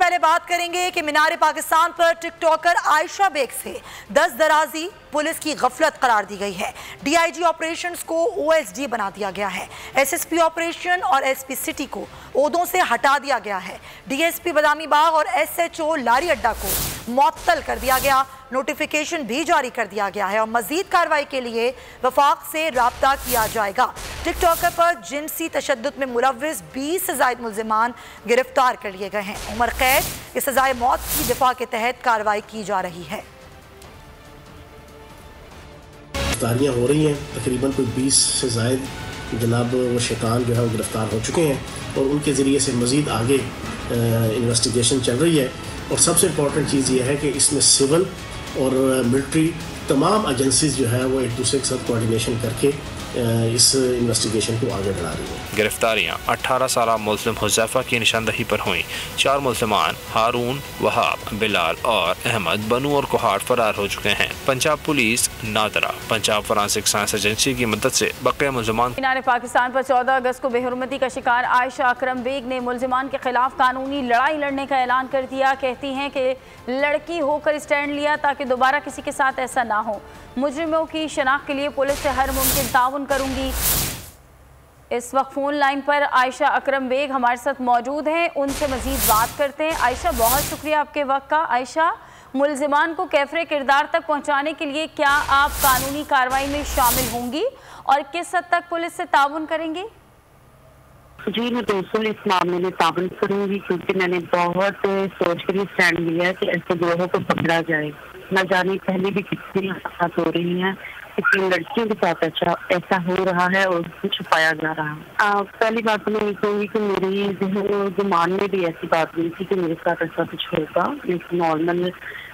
पहले बात करेंगे कि मीनार पाकिस्तान पर टिकटॉकर आयशा बेग से 10 दराजी पुलिस की गफलत करार दी गई है। डीआईजी ऑपरेशंस को ओएसडी बना दिया गया है। एसएसपी ऑपरेशन और एसपी सिटी को ओहदों से हटा दिया गया है। डीएसपी बदामी बाग और एसएचओ लारी अड्डा को मुअत्तल कर दिया गया। नोटिफिकेशन भी जारी कर दिया गया है और मजीद कार्रवाई के लिए वफाक से राब्ता किया जाएगा। टिकटॉकर पर जिनसी तशद्दुद में मुलव्विस 20 से ज़ायद मुल्ज़िमान गिरफ्तार कर लिए गए हैं। उम्र कैद की सजाए मौत की दिफा के तहत कार्रवाई की जा रही है। गिरफ्तारियाँ हो रही हैं, तकरीबन कोई 20 से ज़ायद जनाब वो शिकान जो है वो गिरफ्तार हो चुके हैं और उनके ज़रिए से मज़ीद आगे इन्वेस्टिगेशन चल रही है। और सबसे इम्पॉर्टेंट चीज़ ये है कि इसमें सिविल और मिलिट्री तमाम एजेंसीज जो है वो एक दूसरे के साथ कोऑर्डिनेशन करके इस इन्वेस्टिगेशन को आगे बढ़ा रही है। गिरफ्तारियाँ 18 साला मुस्लिम हुज़ैफा की निशानदही पर हुई। 4 मुल्ज़िमान हारून, वहाब, बिलाल और अहमद बनू और कोहाट फरार हो चुके हैं। Punjab police NADRA Punjab forensic science agency की मदद से बक़िया मुल्ज़िमान। मीनार पाकिस्तान पर 14 अगस्त को बेहुरमती का शिकार आयशा अकरम बेग ने मुल्ज़िमान के खिलाफ कानूनी लड़ाई लड़ने का ऐलान कर दिया। कहती हैं कि लड़की होकर स्टैंड लिया ताकि दोबारा किसी के साथ ऐसा ना हो। मुजरिमों की शनाख्त के लिए पुलिस से हर मुमकिन ताउन करूंगी। इस वक्त फ़ोन लाइन पर आयशा अकरम बेग हमारे साथ मौजूद हैं, उनसे मज़ीद बात करते हैं। आयशा, बहुत शुक्रिया आपके वक्त का। आयशा, मुल्ज़िमान को कैफरे किरदार तक पहुंचाने के लिए क्या आप कानूनी कार्रवाई में शामिल होंगी और किस हद तक पुलिस से ताउन करेंगी? जी, मैं बिल्कुल इस मामले में ताउन करूंगी क्योंकि मैंने बहुत सोच कर स्टैंड लिया है कि ऐसे लोगों को पकड़ा जाए। न जाने पहले भी कितनी हादसा हो रही हैं, कितनी लड़कियों के साथ ऐसा हो रहा है और कुछ छुपाया जा रहा है। पहली बात तो मैं ये कहूँगी कि मेरी गुमान में भी ऐसी बात नहीं थी कि मेरे साथ ऐसा कुछ होगा। लेकिन नॉर्मल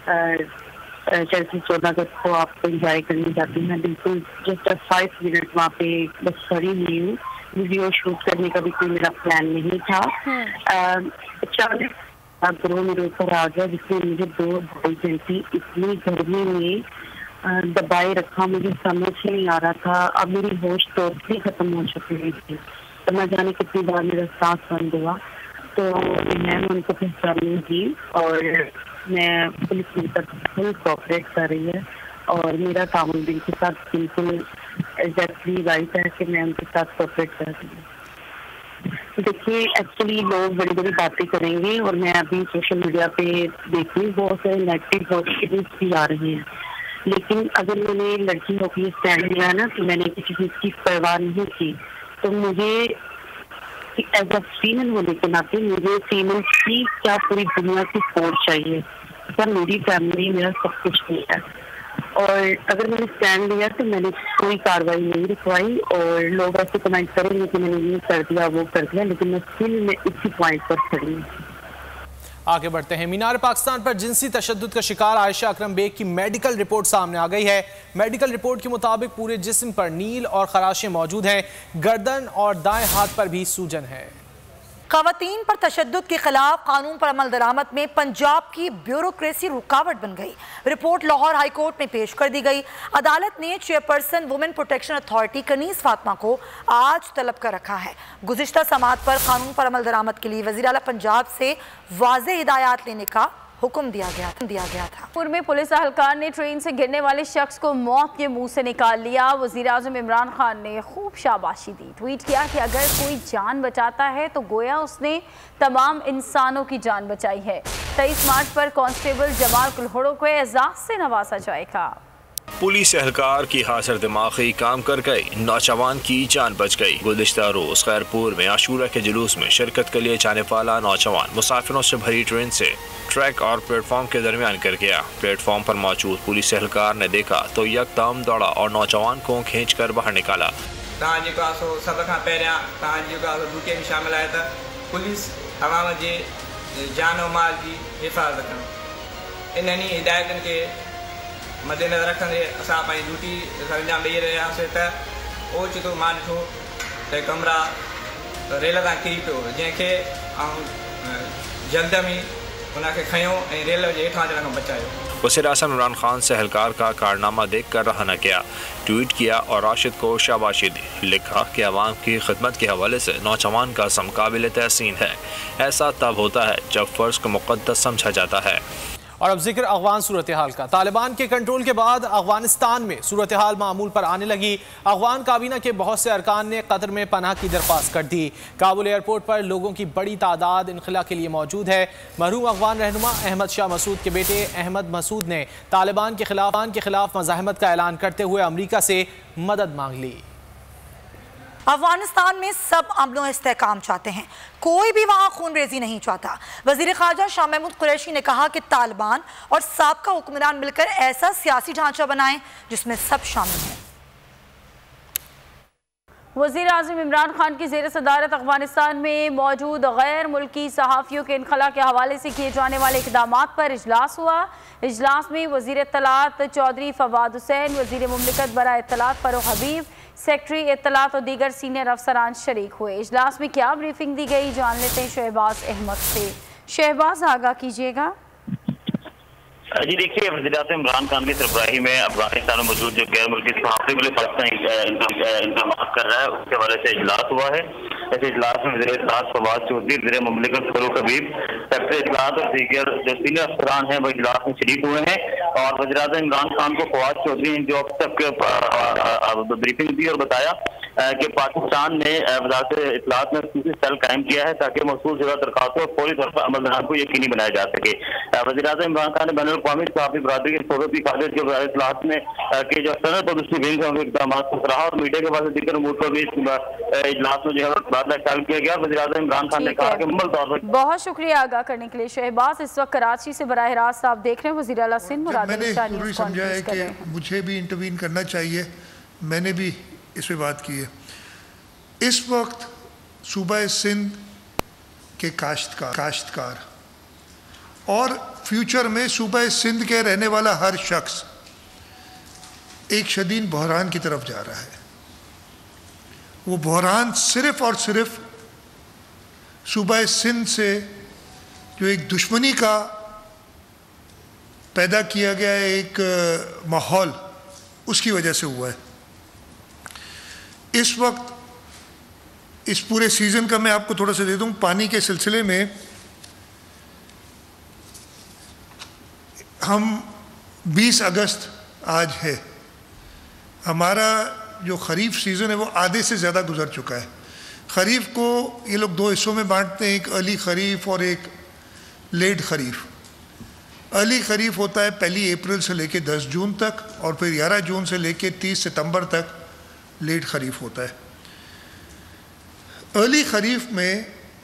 जैसे 14 अगस्त को आपको इंजॉय करनी जाती है, बिल्कुल जस्ट 5 मिनट वहाँ पे बस खड़ी हुई हूँ। वीडियो शूट करने का भी कोई मेरा प्लान नहीं था। अचानक ग्रोह मेरे ऊपर आ गया जिसमें मुझे 2 ढाई घंटे इतनी गर्मी में दबाए रखा, मुझे समझ ही नहीं आ रहा था। अब मेरी होश टोटली खत्म हो चुकी थी, तो न जाने कितनी बार मेरा सांस बंद हुआ। तो मैं उनको पहचानूंगी और मैं पुलिस मेरे साथ फुल कोऑपरेट कर रही है और मेरा तामुल बिल के साथ बिल्कुल एग्जैक्टली राइट है कि मैं उनके साथ कोऑपरेट कर रही हूँ। देखिए, एक्चुअली लोग बड़ी बड़ी बातें करेंगे और मैं अभी सोशल मीडिया पे देख रही हूँ बहुत सारे नेगेटिव पॉजिटिव भी आ रहे हैं, लेकिन अगर मैंने लड़की होकर स्टैंड लिया ना तो मैंने किसी चीज़ की परवाह नहीं की। तो मुझे एज अ फीमेल होने के नाते मुझे फीमेल की क्या पूरी दुनिया की सपोर्ट चाहिए। सर, मेरी फैमिली मेरा सब कुछ है और अगर मैंने स्टैंड लिया तो मैंने कोई कार्रवाई नहीं रुकवाई। और लोग ऐसे कमेंट करेंगे कि मैंने ये कर दिया वो कर दिया, लेकिन मैं स्टिल में इसी पॉइंट पर खड़ी हूँ। आगे बढ़ते हैं। मीनार पाकिस्तान पर जिनसी तशद्दुद का शिकार आयशा अकरम बेग की मेडिकल रिपोर्ट सामने आ गई है। मेडिकल रिपोर्ट के मुताबिक पूरे जिस्म पर नील और खराशें मौजूद हैं। गर्दन और दाएं हाथ पर भी सूजन है। ख़वातीन पर तशद्दुद के खिलाफ कानून पर अमल दरामद में पंजाब की ब्यूरोक्रेसी रुकावट बन गई। रिपोर्ट लाहौर हाई कोर्ट में पेश कर दी गई। अदालत ने chairperson women protection authority Kaneez Fatima को आज तलब कर रखा है। गुज़िश्ता समात पर कानून पर अमल दरामद के लिए वज़ीर आला पंजाब से वाज़ेह हिदायत लेने का हुक्म दिया गया था। पुर में पुलिस अहलकार ने ट्रेन से गिरने वाले शख्स को मौत के मुंह से निकाल लिया। वज़ीर आज़म इमरान खान ने खूब शाबाशी दी। ट्वीट किया कि अगर कोई जान बचाता है तो गोया उसने तमाम इंसानों की जान बचाई है। 23 मार्च पर कांस्टेबल जमाल कुल्हड़ो को एजाज से नवाजा जाएगा। पुलिस एहलकार की हाजिर दिमागी काम कर गई, नौजवान की जान बच गई। गुज़िश्ता रोज खैरपुर में आशूरा के जुलूस में शिरकत के लिए जाने वाला नौजवान मुसाफिरों से भरी ट्रेन से ट्रैक और प्लेटफॉर्म के दरमियान गिर गया। प्लेटफॉर्म पर मौजूद पुलिस एहलकार ने देखा तो यकदम दौड़ा और नौजवान को खींच कर बाहर निकाला। सब खां पहिरियां ड्यूटी में शामिल आहे त पुलिस अवाम जे जान और माल की हिफ़ाज़त करणु। इन्हनि हिदायतुनि के मद्देनज़र रखंदे असां पंहिंजी ड्यूटी अंजाम ॾेई रहियासीं त ओचितो मां ॾिठो त कमरा रेल तां किरी पियो, जंहिंखे जल्द में उनखे खयो ऐं रेल जे हेठां अचण खां बचायो। वज़ीर-ए-आज़म इमरान खान से एहलकार का कारनामा देख कर रहा न किया, ट्वीट किया और राशिद को शाबाशी दी। लिखा कि अवाम की खिदमत के हवाले से नौजवान का सम काबिल तहसीन है। ऐसा तब होता है जब फ़र्ज को मुक़द्दस समझा जाता है। और अब जिक्र अफगान सूरत हाल का। तालिबान के कंट्रोल के बाद अफगानिस्तान में सूरत हाल मामूल पर आने लगी। अफगान काबीना के बहुत से अरकान ने कतर में पनाह की दरख्वास्त कर दी। काबुल एयरपोर्ट पर लोगों की बड़ी तादाद इनखला के लिए मौजूद है। मरहूम अफगान रहनुमा अहमद शाह मसूद के बेटे अहमद मसूद ने तालिबान के खिलाफ मज़ाहमत का ऐलान करते हुए अमरीका से मदद मांग ली। अफगानिस्तान में सब अमन इस्तेहकाम चाहते हैं, कोई भी वहां खूनरेजी नहीं चाहता। वजीर खारजा शाह महमूद कुरैशी ने कहा कि तालिबान और साबका हुक्मरान मिलकर ऐसा सियासी ढांचा बनाएं जिसमें सब शामिल हैं। वज़ीर-ए-आज़म इमरान खान की ज़ेर सदारत अफगानिस्तान में मौजूद गैर मुल्की सहाफ़ियों के इनखला के हवाले से किए जाने वाले इक़दामात पर इजलास हुआ। इजलास में वज़ीर इत्तलात चौधरी फवाद हुसैन, वज़ीर मुमलिकत बराए इत्तलात फ़ारूक हबीब, सेक्रेटरी इत्तलात और दीगर सीनियर अफसरान शरीक हुए। इजलास में क्या ब्रीफिंग दी गई, जान लेते हैं शहबाज अहमद से। शहबाज, आगाह कीजिएगा। जी देखिए, वज़ीर-ए-आज़म इमरान खान की सरबराही में अफगानिस्तान में मौजूद जो गैर मुल्की सहाफ़ी के लिए पाकिस्तान इंतजाम कर रहा है, उसके हवाले से इजलास हुआ है। ऐसे इजलास में वज़ीर इत्तलात फवाद चौधरी, वज़ीर मुमलिकत फ़ारूक हबीब, सेक्रेटरी इत्तलात और दीगर जो सीनियर अफसरान हैं वो इजलास में शरीक हुए हैं। और वज़ीर-ए-आज़म इमरान खान को फवाद चौधरी ने जो अब तक ब्रीफिंग दी और बताया कि पाकिस्तान ने वज़ारत इत्तलात में खुसूसी सेल कायम किया है ताकि मौसूल शुदा दरखास्तों और फौरी तौर पर अमल दरामद को यकीनी बनाया जा सके। वज़ीर-ए-आज़म इमरान खान ने बैनुल अक़वामी सहाफ़ी बरादरी की सोबत की खातिर जो वज़ारत इत्तलात में कि जो सनद पॉलिसी विंग है उनके इक़दाम को सराहा और मीडिया के पास दीगर उमूर पर भी इजलास में जो है बातला शामिल किया गया। वज़ीर-ए-आज़म इमरान खान ने कहा कि मुकम्मल तौर पर बहुत शुक्रिया आगाह करने के लिए। शहबाज, इस वक्त कराची से बराह रास्त आप देख रहे हैं वज़ीर आला सिंध मुराद अली शाह न्यूज़ समझा है कि मुझे भी इंटरवीन करना चाहिए, मैंने भी इस पर बात की है। इस वक्त सूबा सिंध के काश्तकार और फ्यूचर में सूबा सिंध के रहने वाला हर शख्स एक शदीद बहरान की तरफ जा रहा है। वो बहरान सिर्फ और सिर्फ सूबा सिंध से जो एक दुश्मनी का पैदा किया गया एक माहौल, उसकी वजह से हुआ है। इस वक्त इस पूरे सीज़न का मैं आपको थोड़ा सा दे दूं। पानी के सिलसिले में हम 20 अगस्त आज है, हमारा जो ख़रीफ सीज़न है वो आधे से ज़्यादा गुजर चुका है। ख़रीफ को ये लोग दो हिस्सों में बांटते हैं, एक अर्ली ख़रीफ और एक लेट ख़रीफ। अर्ली ख़रीफ होता है 1 अप्रैल से लेके 10 जून तक और फिर 11 जून से लेके 30 सितंबर तक लेट ख़रीफ होता है। अर्ली ख़रीफ में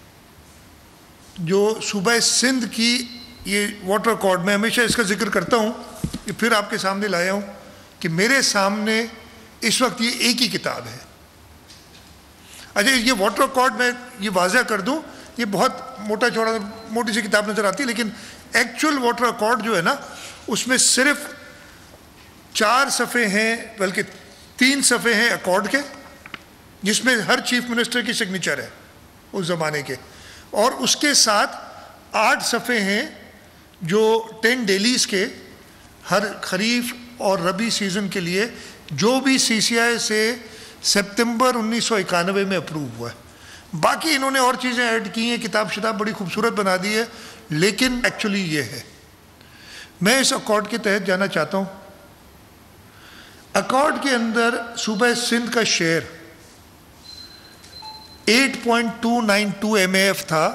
जो सूबा सिंध की ये वाटर रिकॉर्ड, मैं हमेशा इसका जिक्र करता हूँ, ये फिर आपके सामने लाया हूँ कि मेरे सामने इस वक्त ये एक ही किताब है। अच्छा, ये वाटर रिकॉर्ड मैं ये वाज़ह कर दूँ, ये बहुत मोटी सी किताब नज़र आती है, लेकिन एक्चुअल वाटर रिकॉर्ड जो है ना उसमें सिर्फ 4 सफ़े हैं, बल्कि 3 सफ़े हैं अकॉर्ड के, जिसमें हर चीफ मिनिस्टर की सिग्नेचर है उस ज़माने के, और उसके साथ 8 सफ़े हैं जो 10 डेलीज़ के हर खरीफ और रबी सीज़न के लिए जो भी CCI से सितंबर 1991 में अप्रूव हुआ है। बाकी इन्होंने और चीज़ें ऐड की हैं, किताब शिताब बड़ी खूबसूरत बना दी है, लेकिन एक्चुअली ये है। मैं इस अकॉर्ड के तहत जाना चाहता हूँ। अकॉर्ड के अंदर सूबा सिंध का शेयर 8.292 MAF था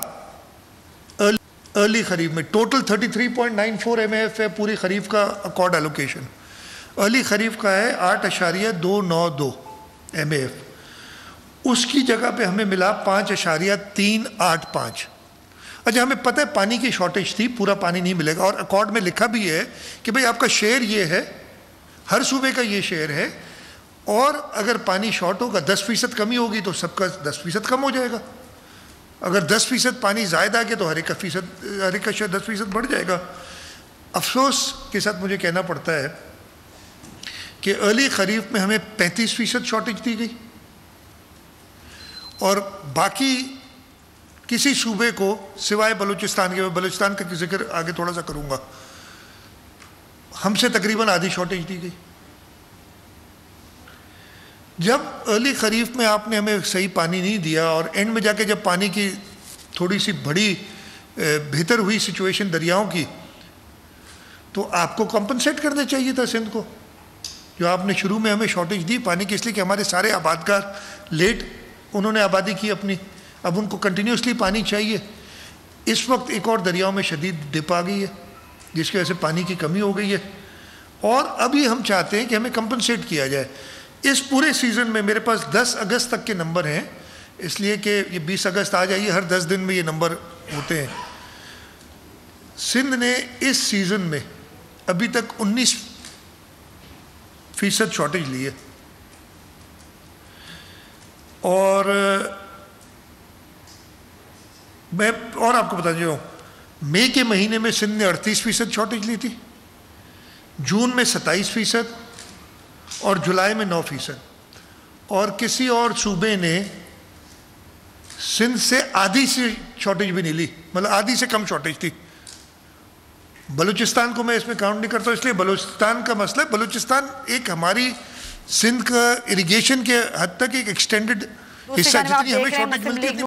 अर्ली खरीफ में। टोटल 33.94 MAF है पूरी खरीफ का अकॉर्ड एलोकेशन। अर्ली खरीफ का है 8.292 MAF। उसकी जगह पे हमें मिला 5.385। अच्छा, हमें पता है पानी की शॉर्टेज थी, पूरा पानी नहीं मिलेगा, और अकॉर्ड में लिखा भी है कि भाई आपका शेयर ये है, हर सूबे का ये शेयर है, और अगर पानी शॉर्ट होगा 10% कमी होगी तो सबका 10% कम हो जाएगा। अगर 10% पानी ज़्यादा आ गया तो हर एक का शेयर 10% बढ़ जाएगा। अफसोस के साथ मुझे कहना पड़ता है कि अर्ली खरीफ में हमें 35% शॉर्टेज दी गई और बाकी किसी सूबे को सिवाय बलूचिस्तान के, बलूचिस्तान का जिक्र आगे थोड़ा सा करूँगा, हमसे तकरीबन आधी शॉर्टेज दी गई। जब अर्ली खरीफ में आपने हमें सही पानी नहीं दिया और एंड में जाके जब पानी की थोड़ी सी बड़ी बेहतर हुई सिचुएशन दरियाओं की, तो आपको कॉम्पनसेट करना चाहिए था सिंध को, जो आपने शुरू में हमें शॉर्टेज दी पानी की, इसलिए कि हमारे सारे आबादकार लेट उन्होंने आबादी की अपनी, अब उनको कंटिन्यूसली पानी चाहिए। इस वक्त एक और दरियाओं में शदीद डिप आ गई है जिसकी वजह से पानी की कमी हो गई है, और अभी हम चाहते हैं कि हमें कंपनसेट किया जाए। इस पूरे सीज़न में मेरे पास 10 अगस्त तक के नंबर हैं, इसलिए कि ये 20 अगस्त आ जाइए, हर 10 दिन में ये नंबर होते हैं। सिंध ने इस सीज़न में अभी तक 19% शॉर्टेज ली है, और मैं और आपको बता दूँ, मई के महीने में सिंध ने 38% शॉर्टेज ली थी, जून में 27% और जुलाई में 9%, और किसी और सूबे ने सिंध से आधी से शॉर्टेज भी नहीं ली, मतलब आधी से कम शॉर्टेज थी। बलूचिस्तान को मैं इसमें काउंट नहीं करता, इसलिए बलूचिस्तान का मसला, बलूचिस्तान एक हमारी सिंध का इरिगेशन के हद तक एक एक्सटेंडेड हिस्सा, जितनी हमें शॉर्टेज मिलती है